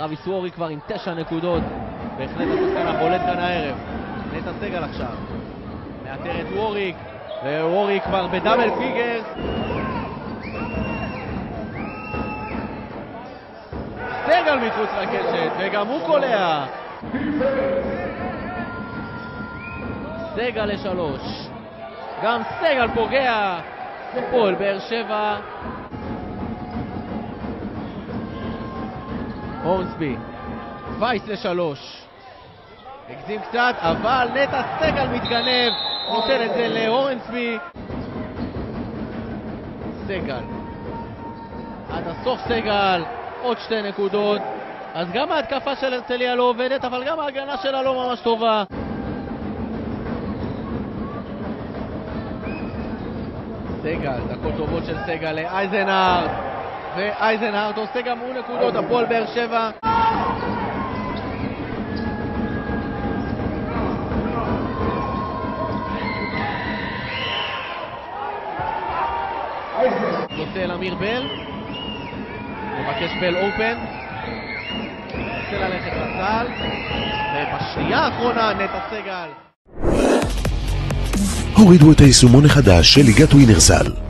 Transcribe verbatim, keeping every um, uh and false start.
טרוויס ווריק כבר עם תשע נקודות, בהחלט השחקן הבולט כאן הערב. נטע סגל עכשיו מאתר את ווריק, וווריק כבר בדאבל פיגרס. סגל מחוץ לקשת, וגם הוא קולע. סגל לשלוש, גם סגל פוגע. הפועל באר שבע. הורנסבי, וייס לשלוש, הגזים קצת, אבל נטע סגל מתגנב, נותן את זה להורנסבי. סגל, עד הסוף סגל, עוד שתי נקודות. אז גם ההתקפה של הרצליה לא עובדת, אבל גם ההגנה שלה לא ממש טובה. סגל, דקות טובות של סגל לאייזנהארט, ואייזנהארט עושה גם הוא נקודות. הפועל באר שבע נושא אל אמיר בל, מבקש בל אופן, רוצה ללכת לסל, ובשנייה האחרונה נטע סגל. הורידו את היישומון החדש של ליגת ווינרסל.